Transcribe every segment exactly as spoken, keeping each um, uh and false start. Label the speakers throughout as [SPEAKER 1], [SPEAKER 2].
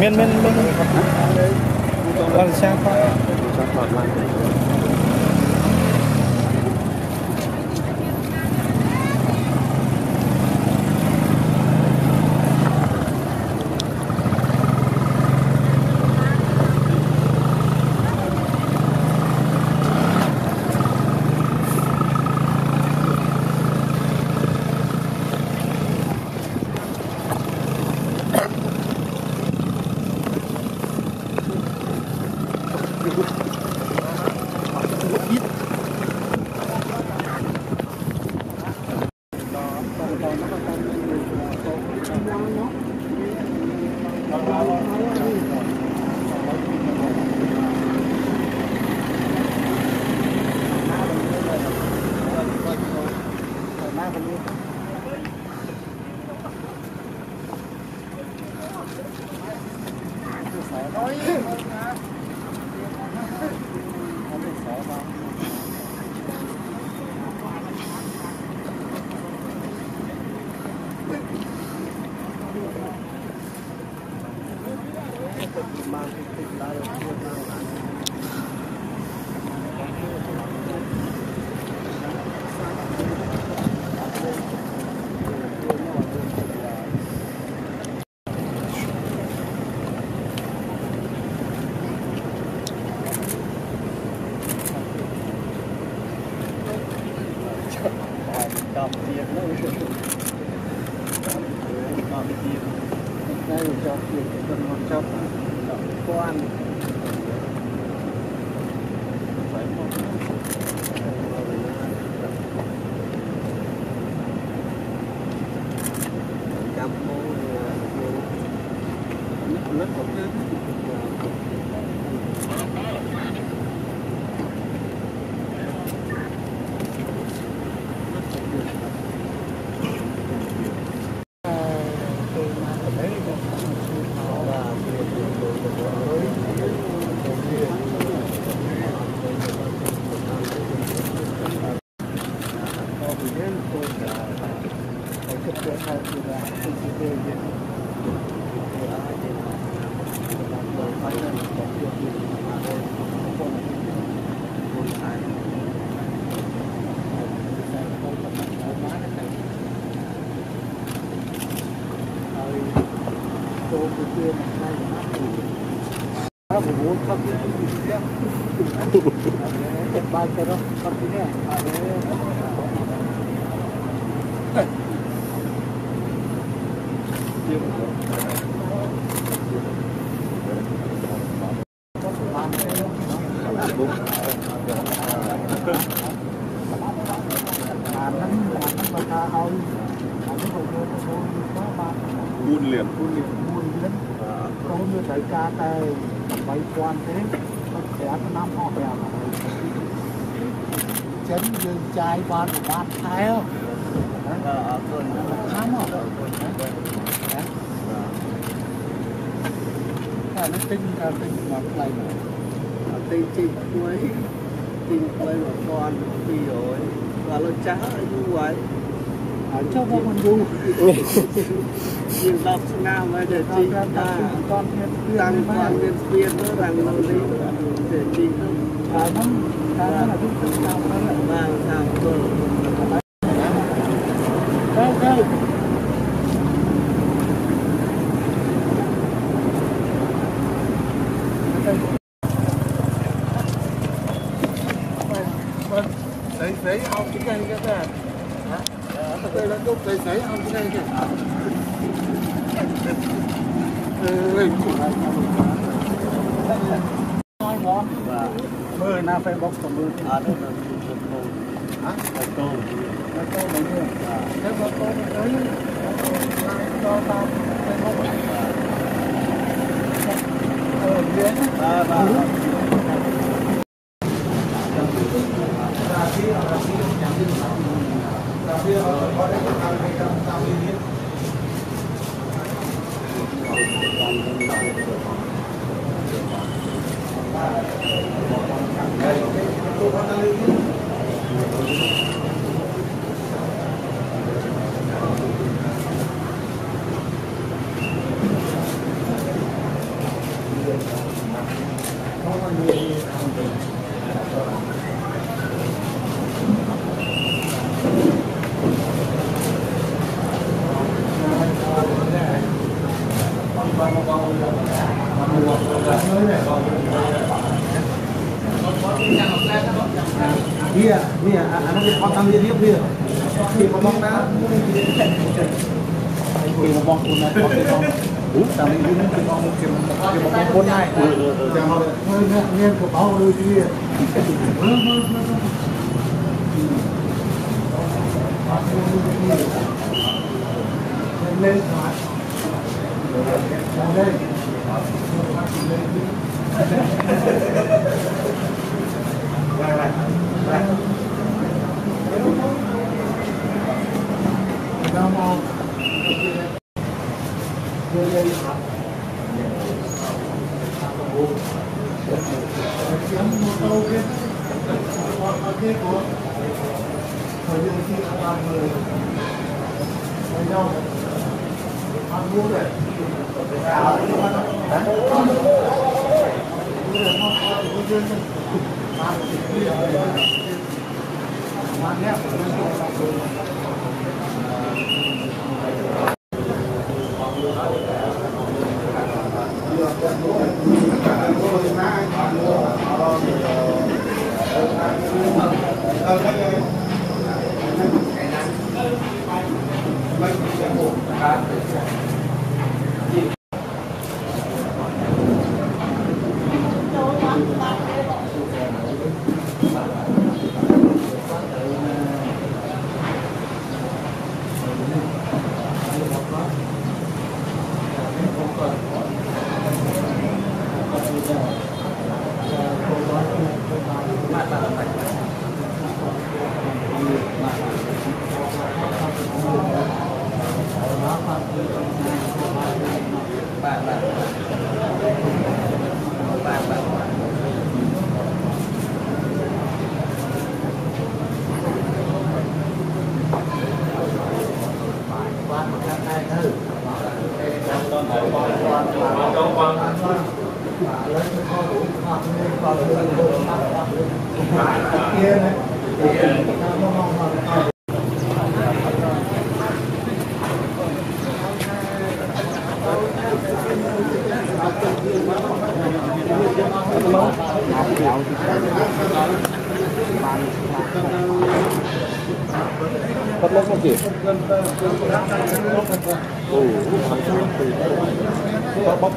[SPEAKER 1] miên miên miên con sang thôi.
[SPEAKER 2] buôn liền buôn liền
[SPEAKER 3] buôn liền có như thấy ca tay bay quan thế nó khẽ năm họ bèo chấn dương trai ban ban thái không khám không nó tinh ra tinh mà lại
[SPEAKER 4] tinh tinh cuối tinh cuối mà con đi rồi và nó chả như vậy
[SPEAKER 3] ở cho con con du
[SPEAKER 4] nhiều đọc nam mới để chi ta
[SPEAKER 3] con
[SPEAKER 4] tăng quan viên viên nó rằng nó đi để chi
[SPEAKER 3] nó à nó nó là đúng tự sao nó là
[SPEAKER 4] và sao rồi
[SPEAKER 3] đâu đâu
[SPEAKER 4] đấy đấy ông cái cây cái này đây là lúc đấy đấy ông cái này
[SPEAKER 3] nói ngon mưa na phải bóc còn mưa
[SPEAKER 4] à đây là hả là tô
[SPEAKER 3] là tô mấy người nếu có tô tới cho tao phải bóc ở dưới
[SPEAKER 4] à và
[SPEAKER 3] làm gì tiếp đi khi mà bóng đá khi mà bóng cuốn này có cái bóng đúng là mình đứng cái bóng cái cái bóng cuốn này hơi nghe của báo đôi kia lên thoại đây Đâu mau đưa lên học chém một câu kia ở kia của thời gian khi các bạn người với nhau ăn mua rồi Bắt lốc không kịp. Ồ, bóc bóc.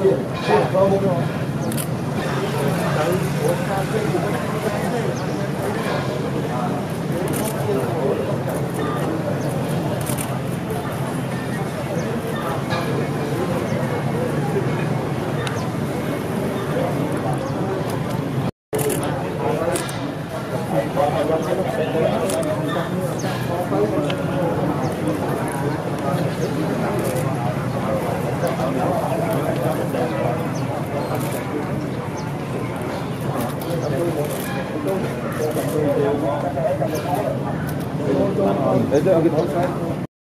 [SPEAKER 3] Đấy là cái thấu sai.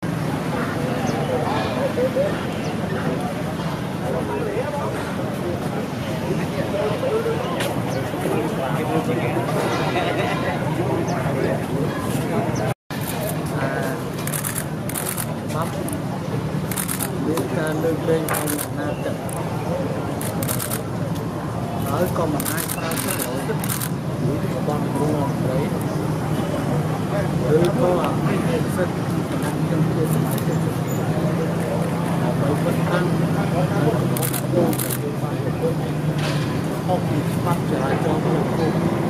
[SPEAKER 4] Bắp biết nước lên không na chật ở còn mà hai sao cái lỗ tức những con mua đấy từ có ở cái hệ sinh ăn trong cái sự phải cái bởi vẫn ăn không bị bắt trở lại cho cái lỗ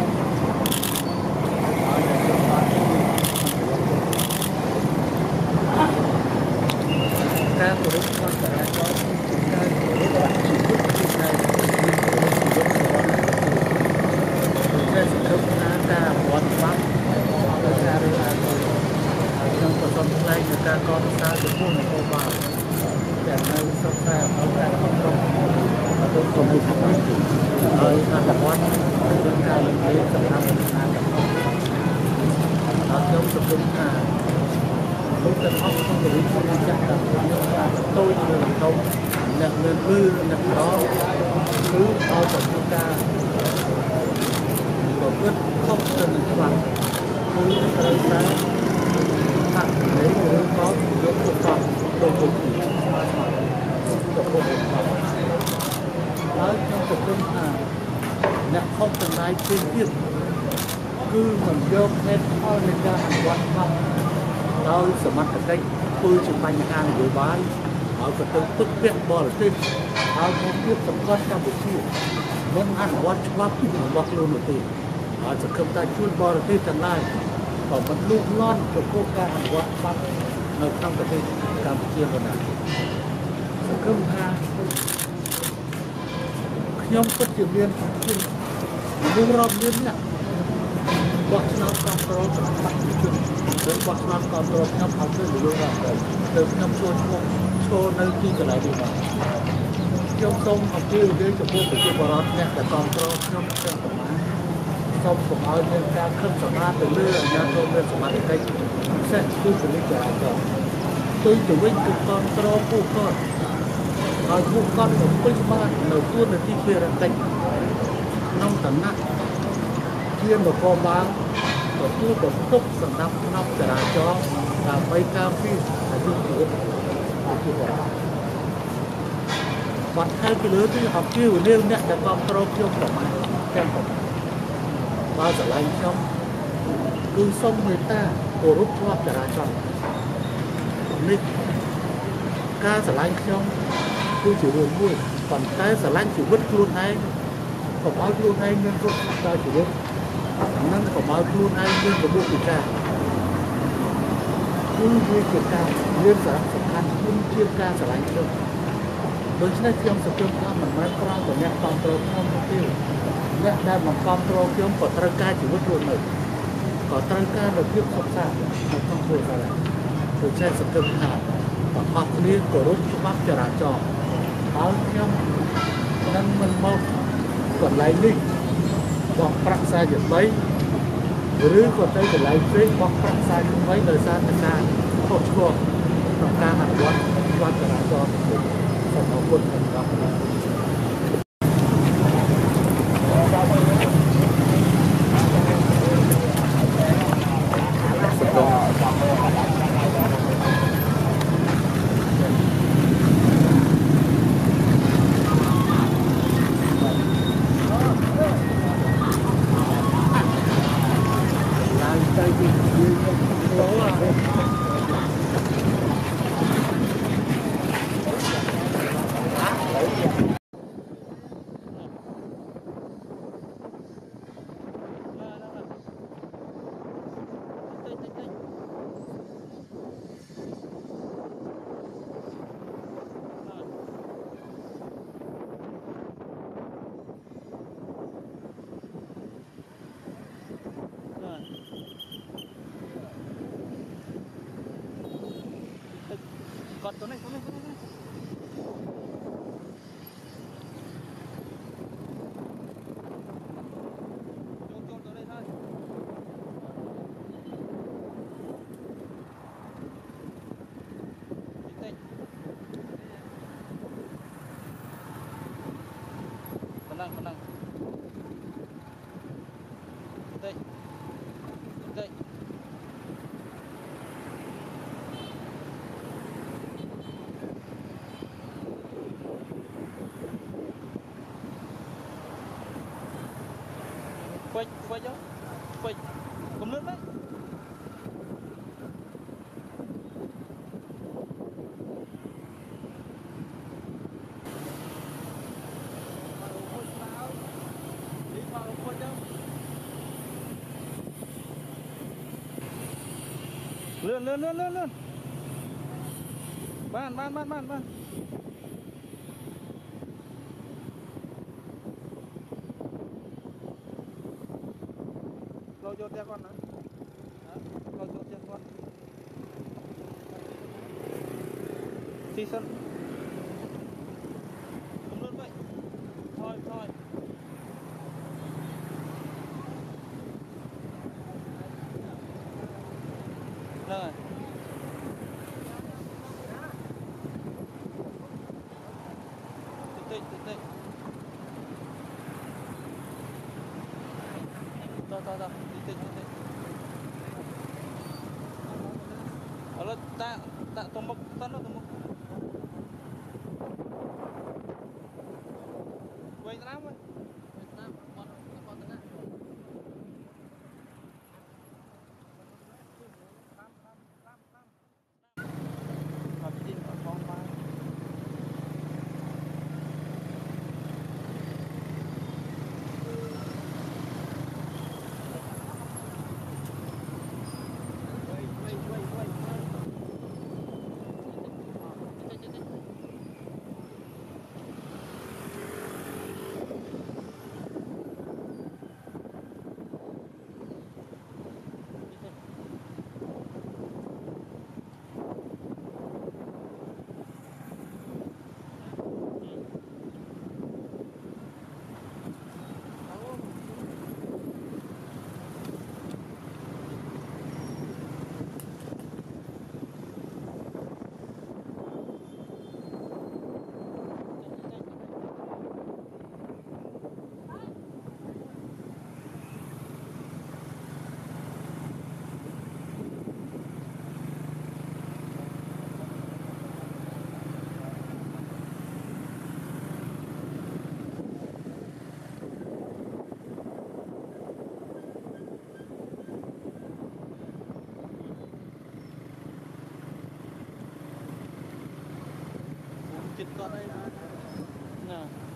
[SPEAKER 4] ca của đức con trở lại cho ca của đức bạn chỉ thức cái này ra sự thức ná ca bọn bác ở ra đây là trong cuộc sống này người ta con xa được mua một câu vào để nơi sâu xa ở ra không không và tôi không được không nơi ta là quan chúng ta là cái tập năm là không nó giống tập trung là lúc ta học không được không được chắc là tôi là không nặng lên mưa nặng đó cứ ao của chúng ta có quyết không cần các bạn cứ tới sáng tặng lấy người có những thực phẩm đồ phục ở trong cuộc sống là nặng không cần ai chuyên biết គឺមិនយកហេតុផលនៃការអនុវត្តច្បាប់ដោយសមត្ថកិច្ចធ្វើជាបញ្ហានយោបាយហើយក៏ទៅទុកពាក់បរទេសហើយមកទៀតសម្គាល់កម្ពុជាមិនអនុវត្តច្បាប់របស់ខ្លួននោះទេហើយសង្ឃឹមថាជួនបរទេសទាំងឡាយក៏មិនលូកលាន់ចំពោះការអនុវត្តច្បាប់នៅក្នុងប្រទេសកម្ពុជាប៉ុណ្ណាសង្ឃឹមថាខ្ញុំពិតជាមានជាមនុស្សរាប់លានអ្នកបោះឆ្នោតគ្រប់គ្រងសម្បត្តិជនឬបោះឆ្នោតគ្រប់គ្រងខ្ញុំឲ្យទៅលើរដ្ឋទៅទៅខ្ញុំចូលឈ្មោះចូលនៅទីកន្លែងនេះបាទខ្ញុំសូមអំពាវនាវចំពោះប្រជាពលរដ្ឋអ្នកដែលគ្រប់គ្រងខ្ញុំទាំងប្រមាណសូមកុំឲ្យមានការខឹងសម្បាទៅលើអាជ្ញាធរមានសមត្ថកិច្ចពិសេសគឺពលិចរាជការទុយទៅវិញគឺគ្រប់គ្រងពួកគាត់ឲ្យពួកគាត់ទៅពេញបាននៅទួនាទីភារកិច្ចក្នុងឋានៈជានគរបាលទទួលបន្ទុកសម្រាប់ផ្នែកចរាចរណ៍ដើម្បីការពារអាយុជីវិតប្រជាពលរដ្ឋបាត់ហើយពីលើទីអំពាវនាវអ្នកដែលគ្រប់គ្រងខ្ញុំប្រមាណទាំងប្រមាណបើឆ្លៃខ្ញុំគឺសូមមេត្តាគោរពច្បាប់ចរាចរណ៍នេះការឆ្លៃខ្ញុំគឺជារឿងមួយប៉ុន្តែឆ្លាញ់ជីវិតខ្លួនឯងកុំឲ្យខ្លួនឯងមានគ្រោះថ្នាក់ដល់ជីវិតនិងកុំឲ្យខ្លួនឯងមានរបួសពិការគឺវាជាការមានសារៈសំខាន់ជាងការឆ្លាញ់ខ្ញុំដូច្នេះខ្ញុំសង្ឃឹមថាមិនមែនក្រៅពីអ្នកគ្រប់គ្រងខ្ញុំទេអ្នកដែលមកគ្រប់គ្រងខ្ញុំក៏ត្រូវការជីវិតរស់នៅក៏ត្រូវការរបៀបសុខសាន្តនៅក្នុងគ្រួសារដែរដូច្នេះសង្ឃឹមថាទាំងអស់គ្នាគោរពច្បាប់ចរាចរណ៍ហើយខ្ញុំនឹងមិនមកកន្លែងនេះបោះប្រាក់ខ្សែជាបីឬក៏ទៅកន្លែងផ្សេងបោះប្រាក់ខ្សែជាបីដោយសារតែការខុសឆ្គងក្នុងការអនុវត្តច្បាប់ចរាចរណ៍សូមអរគុណសម្រាប់ការកត់ទៅនេះទៅនេះទៅនេះចូលចូលទៅនេះហើយតិចប៉ុណ្ណឹងប៉ុណ្ណឹងតិចតិចquay quay cho quay cùng nước đấy lươn lươn lươn lươn lươn ban ban ban ban ban lo vô theo con nữa lo vô theo con xí sân không luôn vậy thôi thôi rồi tịnh tịnh tịnh to to to tịnh tịnh tịnh ở đó ta ta tôm mực ta nó tôm mực quay lắm ấy quay lắm con con tên
[SPEAKER 1] chích có đây mà nè